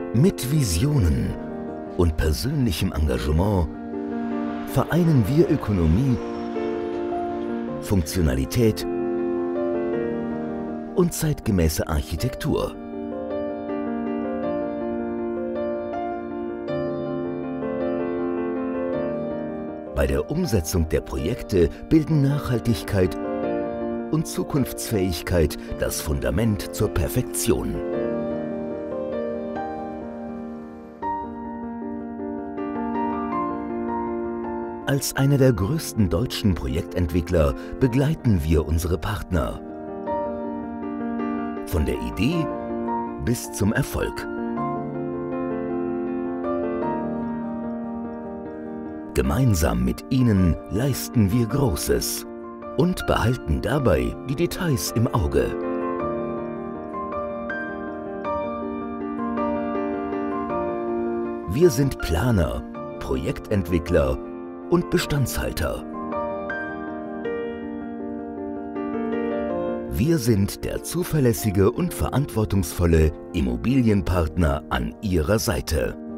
Mit Visionen und persönlichem Engagement vereinen wir Ökonomie, Funktionalität und zeitgemäße Architektur. Bei der Umsetzung der Projekte bilden Nachhaltigkeit und Zukunftsfähigkeit das Fundament zur Perfektion. Als einer der größten deutschen Projektentwickler begleiten wir unsere Partner. Von der Idee bis zum Erfolg. Gemeinsam mit Ihnen leisten wir Großes und behalten dabei die Details im Auge. Wir sind Planer, Projektentwickler und Bestandshalter. Wir sind der zuverlässige und verantwortungsvolle Immobilienpartner an Ihrer Seite.